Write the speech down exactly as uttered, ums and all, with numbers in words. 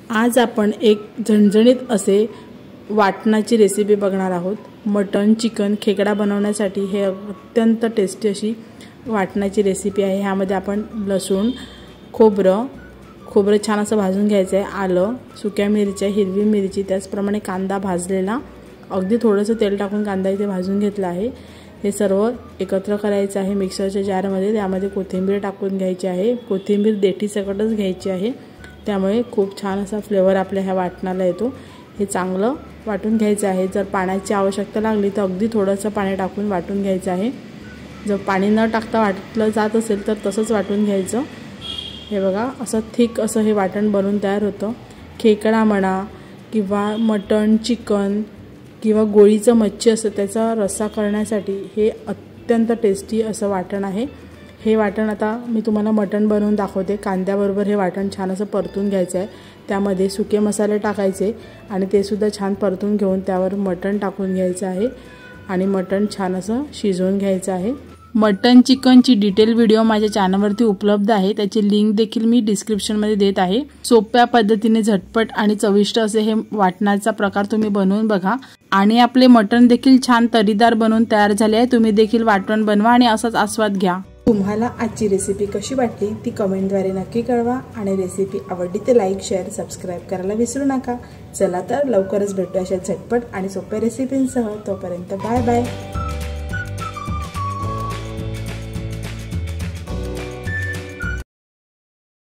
आज आपण एक झणझणीत असे वाटणाची रेसिपी बघणार आहोत। मटन चिकन खेकडा बनवण्यासाठी हे अत्यंत टेस्टी अशी वाटणाची रेसिपी आहे। ह्यामध्ये आपण लसूण खोबरं खोबरं छान असं भाजून घ्यायचं आहे, आलं सुक्या मिरच्या हिरवी मिरची त्याचप्रमाणे कांदा भाजलेला, अगदी थोडंसं तेल टाकून कांदा इथे भाजून घेतला आहे। हे सर्व एकत्र करायचं आहे मिक्सरच्या जारमध्ये। त्यामध्ये कोथिंबीर टाकून घ्यायची आहे, कोथिंबीर देठी सकटच घ्यायची आहे, त्यामुळे खूप छान असा फ्लेवर आपल्या ह्या वाटणाला येतो। हे चांगलं वाटून घ्यायचं आहे। जर पाण्याची आवश्यकता लागली तर अगदी थोडंसं पाणी टाकून वाटून घ्यायचं आहे। जर पाणी न टाकता वाटलं जात असेल तर तसंच वाटून घ्यायचं। हे बघा असं थिक असं हे वाटण बनून तयार होतं। खेकडा म्हणा किंवा मटण चिकन किंवा गोळीचं मच्छी असं त्याचा रस्सा करण्यासाठी हे अत्यंत टेस्टी असं वाटण आहे। हे वाटण आता मी तुम्हाला मटण बनवून दाखवते। कांद्याबरोबर हे वाटण छान असं परतून घ्यायचं आहे, त्यामध्ये सुके मसाले टाकायचे आणि ते सुद्धा छान परतून घेऊन त्यावर मटण टाकून घ्यायचं आहे आणि मटण छान असं शिजवून घ्यायचं आहे। मटन चिकनची डिटेल व्हिडिओ माझ्या चॅनलवरती उपलब्ध आहे, त्याची लिंक देखील मी डिस्क्रिप्शनमध्ये देत आहे। सोप्या पद्धतीने झटपट आणि चविष्ट असे हे वाटणाचा प्रकार तुम्ही बनवून बघा आणि आपले मटण देखील छान तरीदार बनवून तयार झाले आहे। तुम्ही देखील वाटण बनवा आणि असाच आस्वाद घ्या। तुम्हाला आजची रेसिपी कशी वाटली ती कमेंटद्वारे नक्की कळवा आणि रेसिपी आवडली तर लाईक शेअर सबस्क्राइब करायला विसरू नका। चला तर लवकरच भेटू अशा झटपट आणि सोप्या रेसिपींसह। तोपर्यंत बाय बाय।